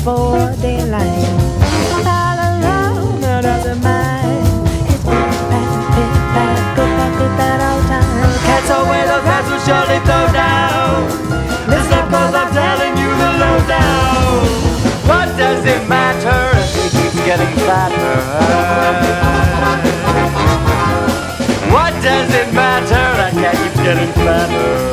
before daylight. All alone, no doesn't mind. It's pit pat, good that all time. Cats away, those cats will surely throw down. Listen, cause I'm telling you the lowdown. What does it matter if he keeps getting fatter? What does it matter? That cat keeps getting fatter.